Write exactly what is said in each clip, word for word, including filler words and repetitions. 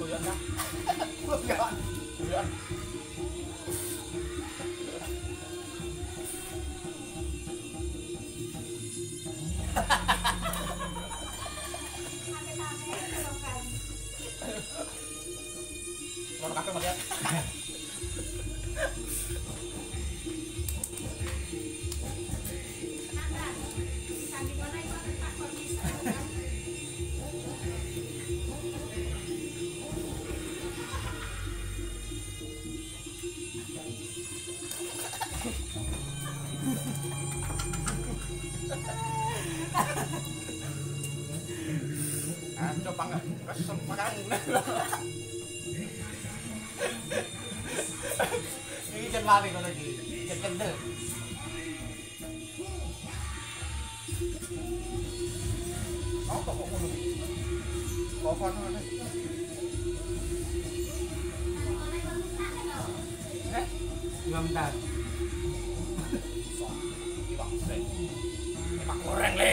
goyang kan. Goyang. Goyang. Mau kafe mau lihat. Ah, coba nggak kesem makan. Ini kan lari kalau lagi, kan kendel. Oh, kok kok mulu? Kok kok mana? Eh, dua bentar. Ibang goreng, ibang goreng le.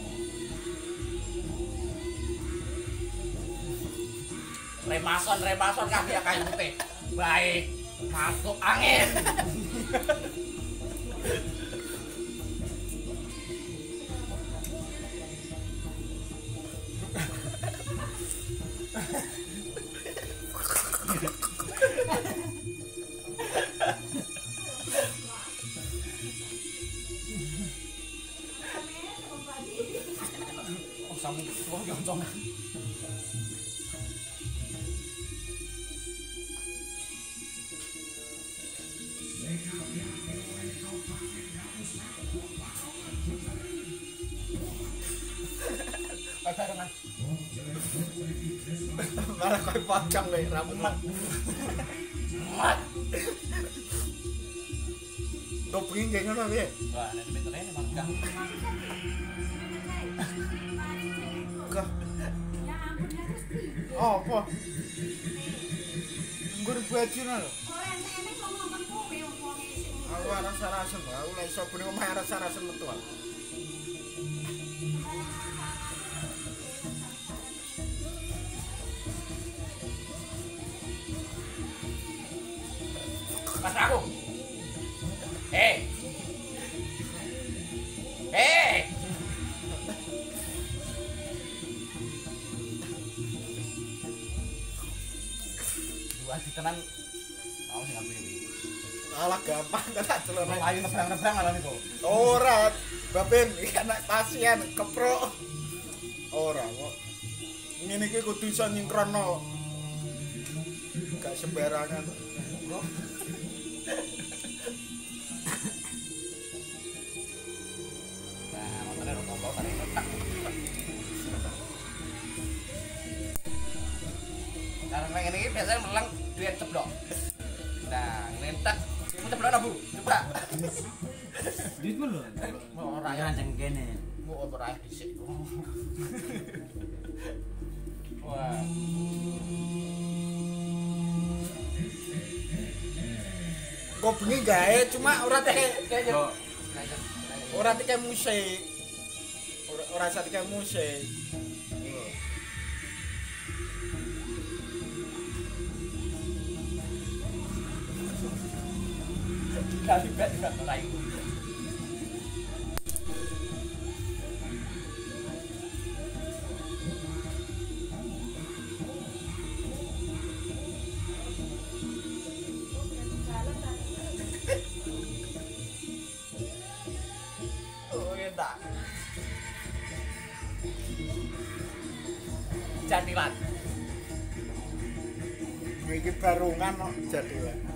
Remason, remason kaki kayu putih. Baik, masuk angin. Oh, sambung, oh, joncong. Barengan. Malah kowe pocong le, rambut mat. Mat. Topi nggih ngono piye? Wah, nek pintere emang enggak. Enggak. Ya ampun ya Gusti. Oh, apa? Nggur baju lho. Ora enek ngomong kowe wong iki. Aku rasa-rasa, aku lek iso bune omah rasa-rasa metu. Mas aku. Eh. Eh. Dua ditenan mau sing ngambil iki. Alah gampang tak celana ayo nebrang-nebrang ala niku. Ora, Baben iki anak pasien keprok. Ora kok. Ngene iki kudu iso nyingkrono. Gak sembarangan. Nah, motornya rokok bawa tarik letak. Cara main ini biasanya melang duit ceblok. Nah, ngentak, mau ceblok apa bu? Coba. Duit belum? Mau orang yang cengkene. Mau orang bisik. Wah. Kok bengi gawe cuma ora teke ora teke musik. Ora ora sak teke musik. Kali bet gak lain. Jadilan. Iki barungan kok jadilan.